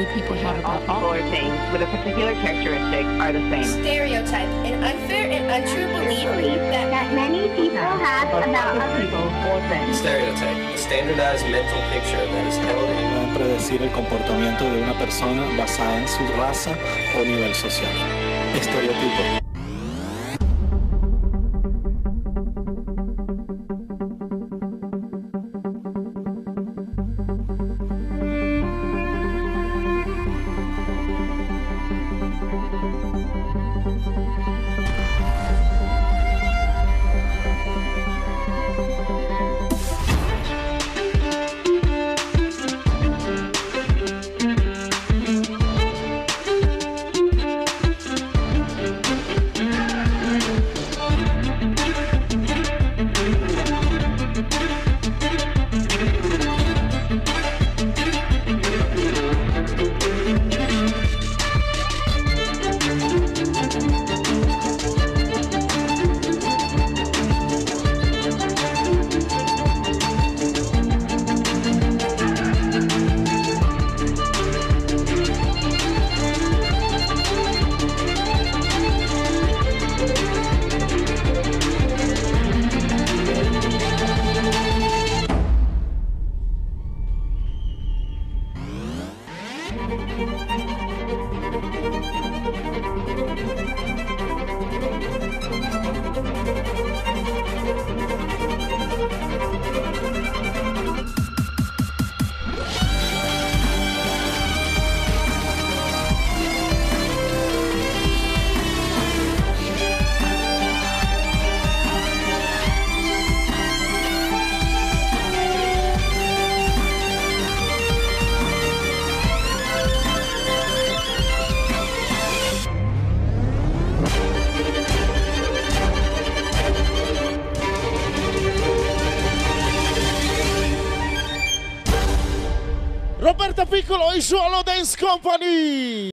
people have about all or things with a particular characteristic are the same. Stereotype, an unfair and untrue belief that many people have about other people or things. Stereotype, a standardized mental picture that is held in. Pueden predecir el comportamiento de una persona basada en su raza o nivel social. Estereotipo. Roberto Piccolo y su Holo Dance Company.